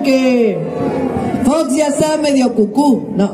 que Fox ya está medio cucú, no.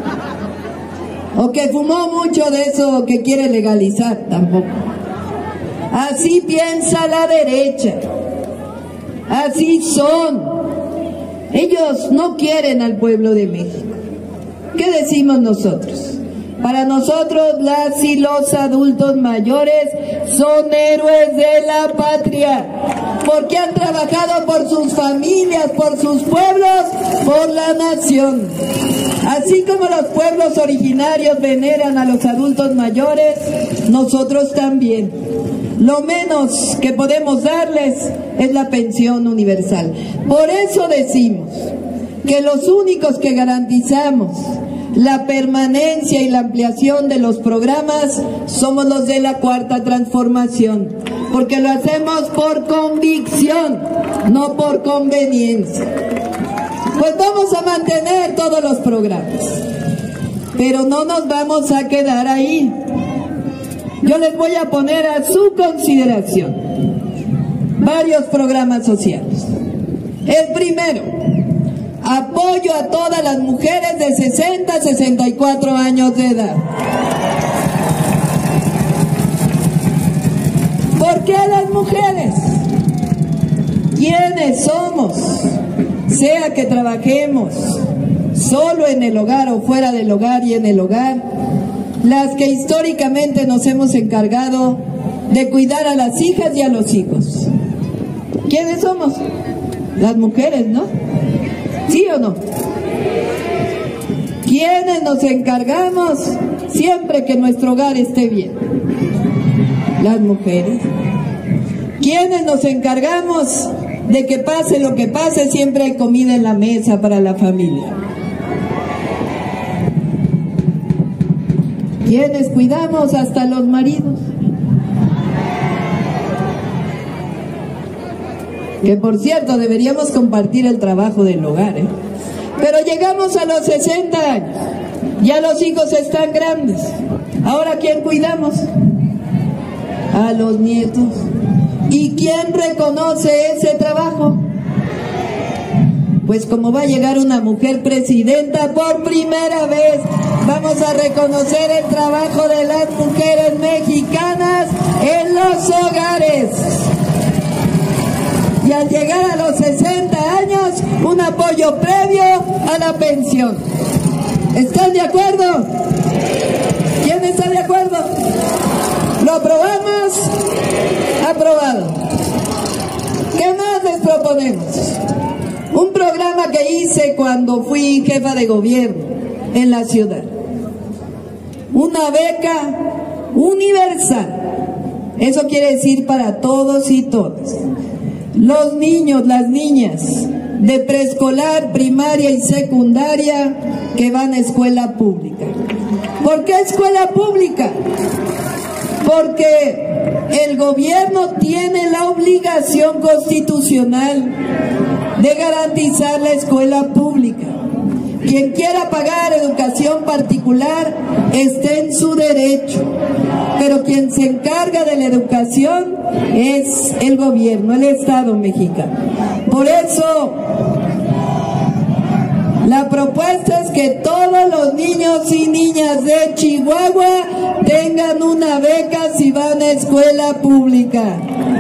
O que fumó mucho de eso que quiere legalizar, tampoco. Así piensa la derecha. Así son. Ellos no quieren al pueblo de México. ¿Qué decimos nosotros? Para nosotros, las y los adultos mayores son héroes de la patria, porque han trabajado por sus familias, por sus pueblos, por la nación. Así como los pueblos originarios veneran a los adultos mayores, nosotros también. Lo menos que podemos darles es la pensión universal. Por eso decimos que los únicos que garantizamos la permanencia y la ampliación de los programas somos los de la Cuarta Transformación, porque lo hacemos por convicción, no por conveniencia. Pues vamos a mantener todos los programas, pero no nos vamos a quedar ahí. Yo les voy a poner a su consideración varios programas sociales. El primero, apoyo a todas las mujeres de 60 a 64 años de edad. ¿Por qué las mujeres? ¿Quiénes somos? Sea que trabajemos solo en el hogar o fuera del hogar y en el hogar, las que históricamente nos hemos encargado de cuidar a las hijas y a los hijos. ¿Quiénes somos? Las mujeres, ¿no? ¿Sí o no? ¿Quiénes nos encargamos siempre que nuestro hogar esté bien? Las mujeres. ¿Quiénes nos encargamos de que pase lo que pase, siempre hay comida en la mesa para la familia? ¿Quiénes cuidamos hasta los maridos? Que por cierto, deberíamos compartir el trabajo del hogar, ¿eh? Pero llegamos a los 60 años, ya los hijos están grandes. ¿Ahora quién cuidamos? A los nietos. ¿Y quién reconoce ese trabajo? Pues como va a llegar una mujer presidenta por primera vez, vamos a reconocer el trabajo de las mujeres mexicanas en los hogares. Y al llegar a los 60 años, un apoyo previo a la pensión. ¿Están de acuerdo? ¿Quién está de acuerdo? ¿Lo aprobamos? Aprobado. ¿Qué más les proponemos? Un programa que hice cuando fui jefa de gobierno en la ciudad. Una beca universal. Eso quiere decir para todos y todas. Los niños, las niñas de preescolar, primaria y secundaria que van a escuela pública. ¿Por qué escuela pública? Porque el gobierno tiene la obligación constitucional de garantizar la escuela pública. Quien quiera pagar educación particular está en su derecho, pero quien se encarga de la educación es el gobierno, el Estado mexicano. Por eso, la propuesta es que todos los niños y niñas de Chihuahua tengan una beca si van a escuela pública.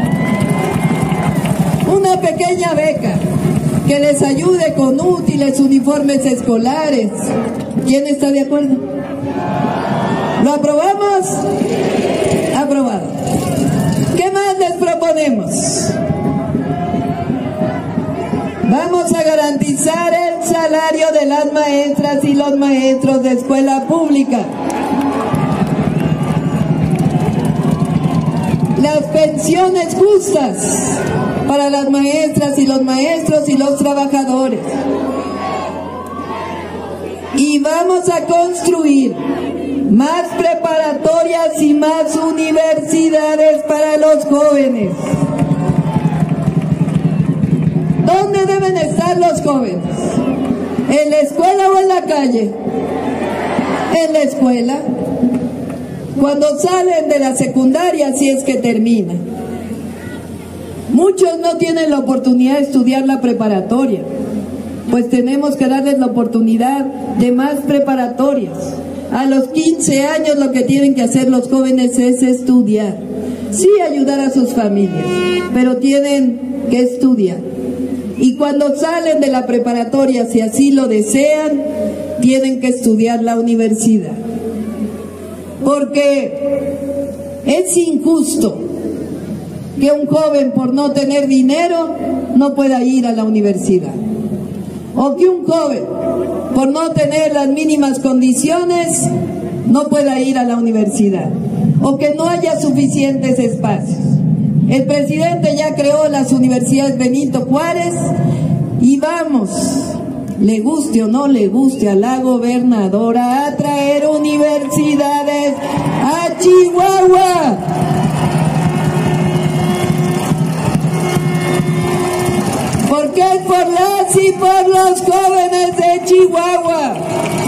Una pequeña beca que les ayude con útiles, uniformes escolares. ¿Quién está de acuerdo? ¿Lo aprobamos? Aprobado. ¿Qué más les proponemos? Vamos a garantizar el salario de las maestras y los maestros de escuela pública. Las pensiones justas para las maestras y los maestros y los trabajadores. Y vamos a construir más preparatorias y más universidades para los jóvenes. ¿Dónde deben estar los jóvenes? ¿En la escuela o en la calle? En la escuela. Cuando salen de la secundaria, si es que terminan. Muchos no tienen la oportunidad de estudiar la preparatoria. pues tenemos que darles la oportunidad de más preparatorias. A los 15 años lo que tienen que hacer los jóvenes es estudiar. Sí, ayudar a sus familias, pero tienen que estudiar. Y cuando salen de la preparatoria, si así lo desean, tienen que estudiar la universidad. Porque es injusto que un joven por no tener dinero no pueda ir a la universidad. O que un joven por no tener las mínimas condiciones no pueda ir a la universidad. O que no haya suficientes espacios. El presidente ya creó las universidades Benito Juárez y vamos, le guste o no le guste a la gobernadora, a traer universidades a Chihuahua. Porque es por las y por los jóvenes de Chihuahua.